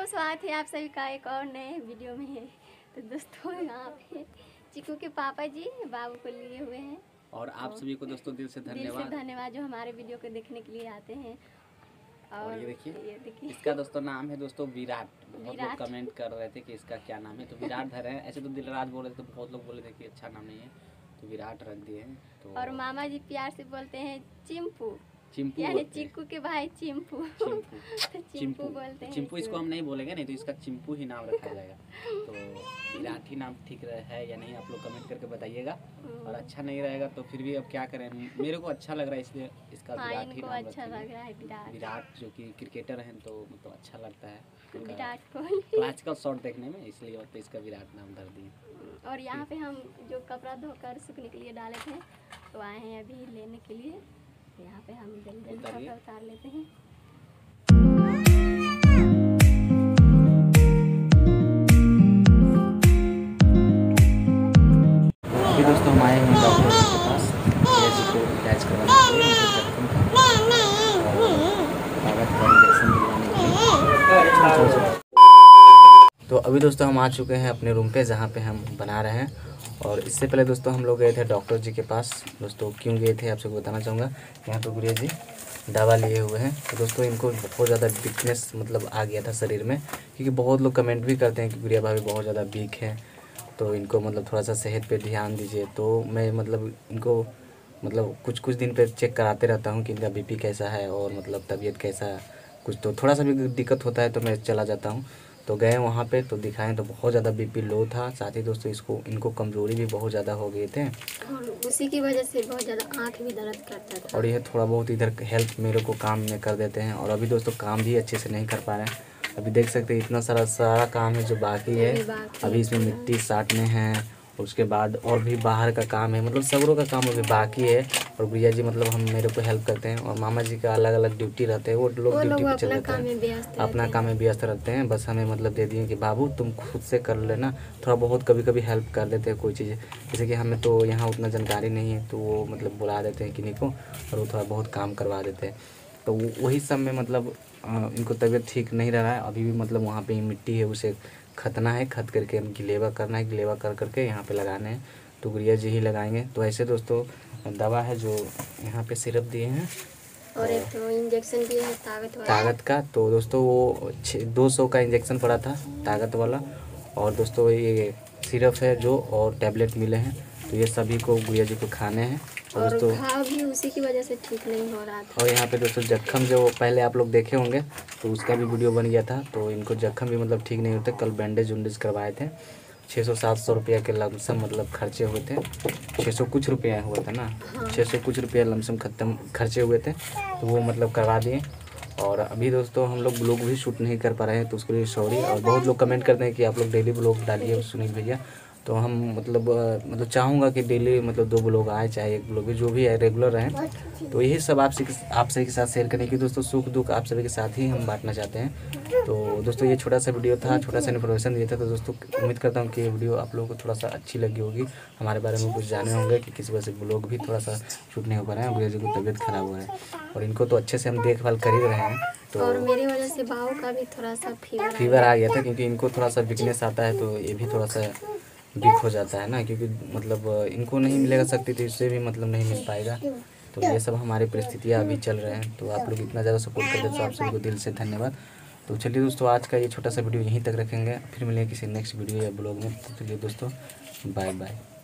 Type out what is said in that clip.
स्वागत है आप सभी का एक और नए वीडियो में। तो दोस्तों यहाँ पे चिकू के पापा जी बाबू को लिए हुए हैं और आप सभी को दोस्तों दिल से धन्यवाद जो हमारे वीडियो को देखने के लिए आते हैं। और ये देखिए इसका दोस्तों नाम है दोस्तों विराट। बहुत लोग कमेंट कर रहे थे कि इसका क्या नाम है, तो विराट धरे हैं। ऐसे तो दिलराज बोल रहे थे, तो बहुत लोग बोले थे कि अच्छा नाम नहीं है, तो विराट रख दिए हैं। तो और मामा जी प्यार से बोलते हैं चिंपू, चिंपू यानी चिक्कू के भाई चिंपू। चिंपू बोलते हैं। चिंपू इसको हम नहीं बोलेंगे, नहीं तो इसका चिंपू ही नाम रखा जाएगा। तो विराट ही नाम ठीक है या नहीं, आप लोग कमेंट करके बताइएगा। और अच्छा नहीं रहेगा तो फिर भी अब क्या करें, मेरे को अच्छा लग रहा है इसलिए इसका विराट ही नाम अच्छा लग रहा है। विराट जो कि क्रिकेटर हैं, तो मतलब अच्छा लगता है विराट कोहली आजकल शॉट देखने में, इसलिए तो इसका विराट नाम धर दिए। और यहाँ पे हम जो कपड़ा धोकर सूखने के लिए डाले थे, तो आए हैं अभी लेने के लिए। यहाँ पे हम जल्दी कपड़ा उतार लेते हैं। अभी दोस्तों हम आए हैं डॉक्टर के पास को इलाज करवाने के लिए, तो अभी दोस्तों हम आ चुके हैं अपने रूम पे जहाँ पे हम बना रहे हैं। और इससे पहले दोस्तों हम लोग गए थे डॉक्टर जी के पास। दोस्तों क्यों गए थे आप सबको बताना चाहूँगा। यहाँ पे गुड़िया जी दवा लिए हुए हैं, तो दोस्तों इनको बहुत ज़्यादा वीकनेस मतलब आ गया था शरीर में, क्योंकि बहुत लोग कमेंट भी करते हैं कि गुड़िया भाभी बहुत ज़्यादा वीक है, तो इनको मतलब थोड़ा सा सेहत पे ध्यान दीजिए। तो मैं मतलब इनको मतलब कुछ दिन पे चेक कराते रहता हूँ कि इनका बीपी कैसा है और मतलब तबीयत कैसा, कुछ तो थोड़ा सा भी दिक्कत होता है तो मैं चला जाता हूँ। तो गए वहाँ पे तो दिखाएं तो बहुत ज़्यादा बीपी लो था। साथ ही दोस्तों इनको कमज़ोरी भी बहुत ज़्यादा हो गए थे, और उसी की वजह से बहुत ज़्यादा आँख भी दर्द करता था। और यह थोड़ा बहुत इधर हेल्प मेरे को काम में कर देते हैं। और अभी दोस्तों काम भी अच्छे से नहीं कर पा रहे हैं। अभी देख सकते हैं इतना सारा काम है जो बाकी है। अभी इसमें मिट्टी साटने हैं, उसके बाद और भी बाहर का काम है, मतलब सगरों का काम अभी बाकी है। और भैया जी मतलब हम मेरे को हेल्प करते हैं, और मामा जी का अलग अलग ड्यूटी रहते हैं, वो लोग ड्यूटी पे चले जाते हैं, अपना काम में व्यस्त रहते हैं। बस हमें मतलब दे दिए कि बाबू तुम खुद से कर लेना, थोड़ा बहुत कभी कभी हेल्प कर देते हैं कोई चीज़। जैसे कि हमें तो यहाँ उतना जानकारी नहीं है, तो वो मतलब बुला देते हैं किन्हीं को और वो थोड़ा बहुत काम करवा देते हैं। तो वही सब में मतलब इनको तबीयत ठीक नहीं रहा है अभी भी। मतलब वहाँ पे मिट्टी है, उसे खतना है, खत करके गिलेवा करना है, गिलेवा कर करके यहाँ पे लगाने हैं। तो गुड़िया जी ही लगाएंगे। तो ऐसे दोस्तों दवा है जो यहाँ पे सिरप दिए हैं, और एक तो इंजेक्शन दिए हैं ताकत का। तो दोस्तों वो 200 का इंजेक्शन पड़ा था ताकत वाला, और दोस्तों ये सिरप है जो, और टैबलेट मिले हैं। तो ये सभी को गुड़िया जी को खाने हैं। और दोस्तों घाव भी उसी की वजह से ठीक नहीं हो रहा था। और यहाँ पे दोस्तों जख्म जो पहले आप लोग देखे होंगे, तो उसका भी वीडियो बन गया था। तो इनको जख्म भी मतलब ठीक नहीं होते। कल बैंडेज उंडेज करवाए थे, 600-700 रुपया के लमसम मतलब खर्चे हुए थे। 600 कुछ रुपया हुआ था ना, 600 कुछ रुपया लमसम खर्चे हुए थे, तो वो मतलब करवा दिए। और अभी दोस्तों हम लोग ब्लॉग भी शूट नहीं कर पा रहे हैं, तो उसके लिए सॉरी। और बहुत लोग कमेंट करते हैं कि आप लोग डेली ब्लॉग डालिए सुनील भैया, तो हम मतलब चाहूँगा कि डेली मतलब 2 ब्लॉग आए, चाहे 1 ब्लॉग भी, जो भी है रेगुलर रहें। तो यही सब आप सभी के साथ शेयर करने की दोस्तों सुख दुख आप सभी के साथ ही हम बांटना चाहते हैं। तो दोस्तों ये छोटा सा वीडियो था, छोटा सा इन्फॉर्मेशन दिया था। तो दोस्तों उम्मीद करता हूँ कि ये वीडियो आप लोगों को थोड़ा सा अच्छी लगी होगी, हमारे बारे में कुछ जाने होंगे कि किसी वजह से ब्लॉग भी थोड़ा सा शूट नहीं हो पा रहे हैं। गुड़िया जी की तबीयत खराब हो रहा है और इनको तो अच्छे से हम देखभाल कर ही रहे हैं। तो और मेरी वजह से बाबू का भी थोड़ा सा फीवर आ गया था, क्योंकि इनको थोड़ा सा वीकनेस आता है, तो ये भी थोड़ा सा वीक हो जाता है ना, क्योंकि मतलब इनको नहीं मिलेगा शक्ति तो इससे भी मतलब नहीं मिल पाएगा। तो ये सब हमारी परिस्थितियाँ अभी चल रहे हैं। तो आप लोग इतना ज़्यादा सपोर्ट करते हैं, तो आप सभी को दिल से धन्यवाद। तो चलिए दोस्तों आज का ये छोटा सा वीडियो यहीं तक रखेंगे, फिर मिलेंगे किसी नेक्स्ट वीडियो या ब्लॉग में। तो चलिए दोस्तों बाय बाय।